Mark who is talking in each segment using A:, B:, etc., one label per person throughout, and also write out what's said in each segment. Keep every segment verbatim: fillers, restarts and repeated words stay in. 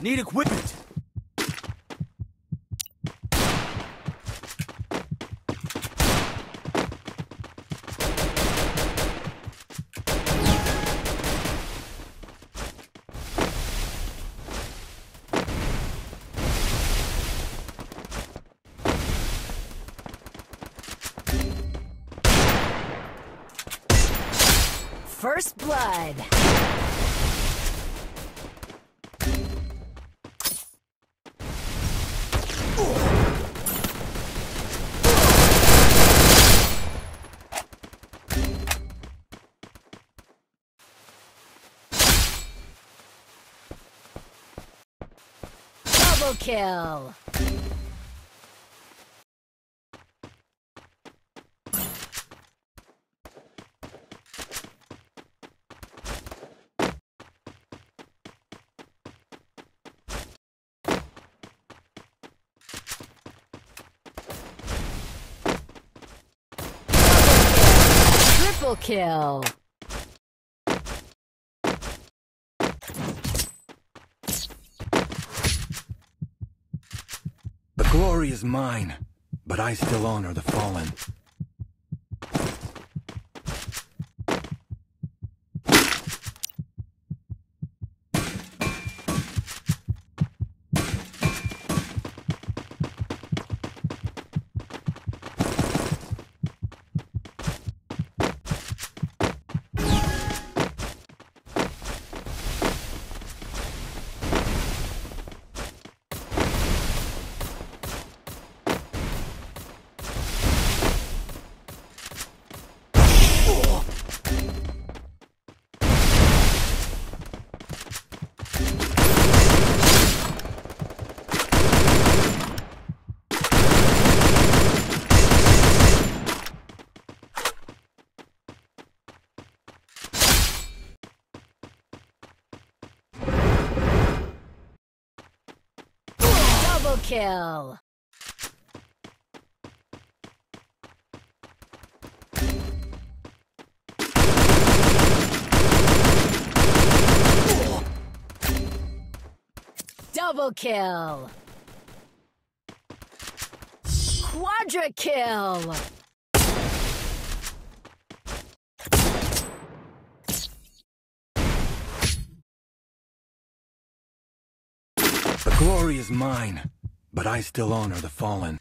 A: Need equipment.
B: First blood. Double kill. Triple kill.
A: The glory is mine, but I still honor the fallen.
B: Double kill. Double kill. Quadra kill.
A: The glory is mine, but I still honor the fallen.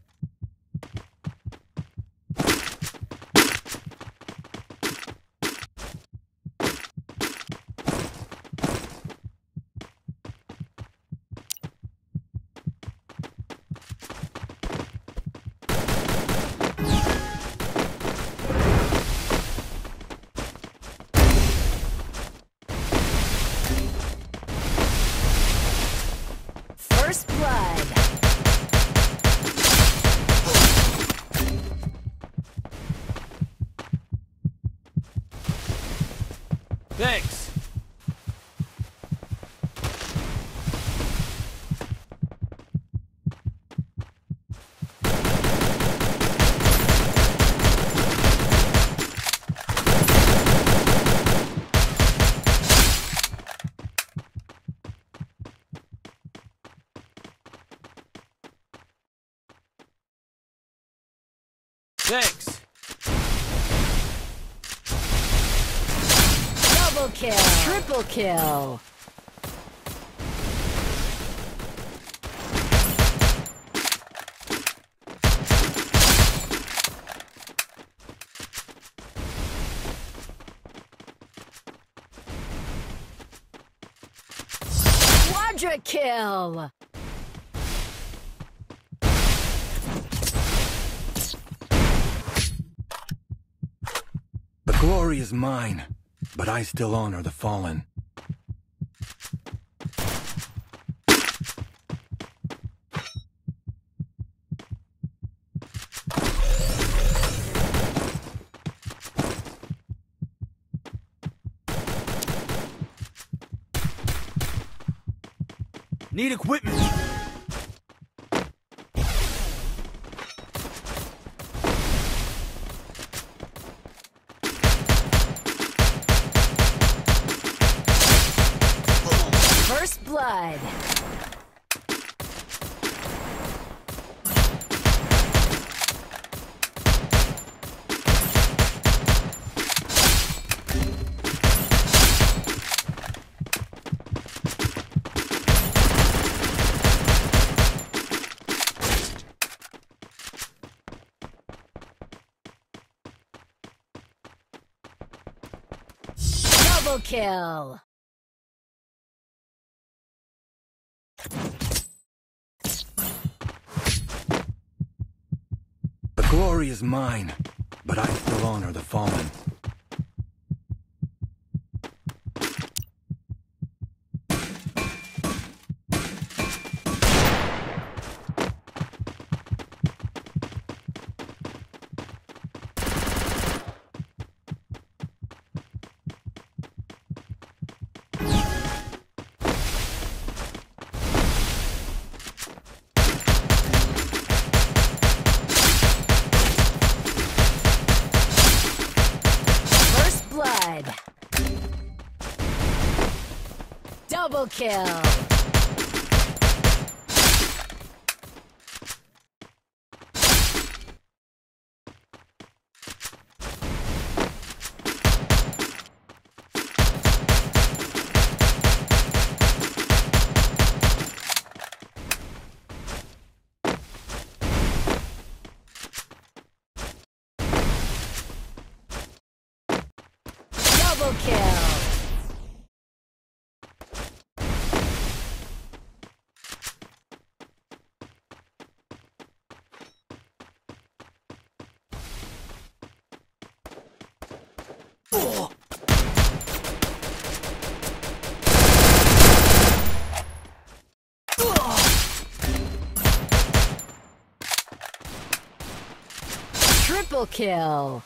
B: First blood.
A: Thanks. Thanks.
B: Double kill. Triple kill. Quadra kill.
A: The glory is mine, but I still honor the fallen. Need equipment.
B: First blood. Double kill.
A: The glory is mine, but I still honor the fallen.
B: Double kill. Double kill. Triple kill.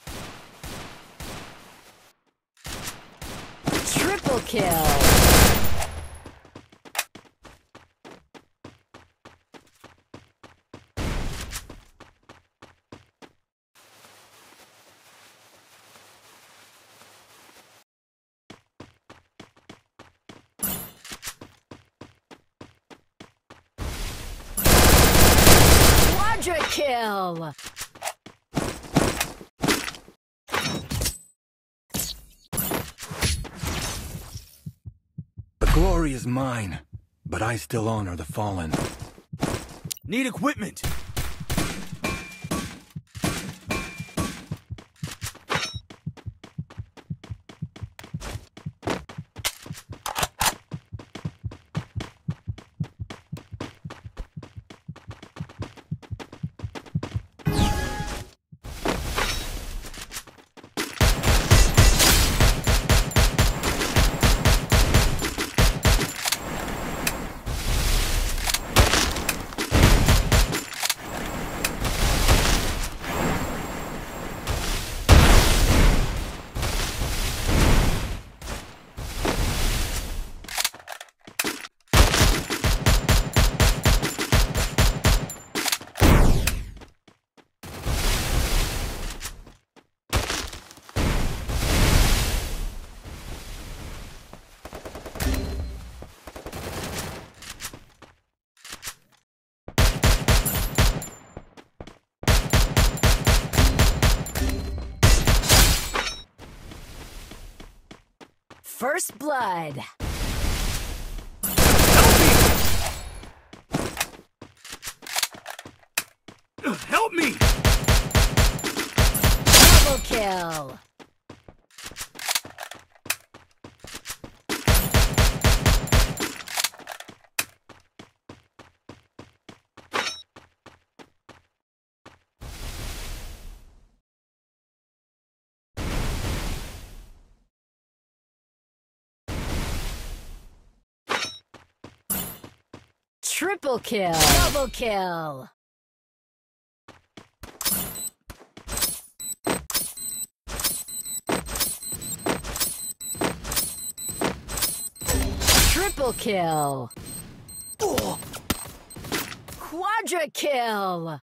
B: Triple kill. Quadra kill.
A: Glory is mine, but I still honor the fallen.
C: Need equipment!
B: First blood.
C: Help me!
B: Double kill. Triple kill. Double kill. Triple kill. Quadra kill.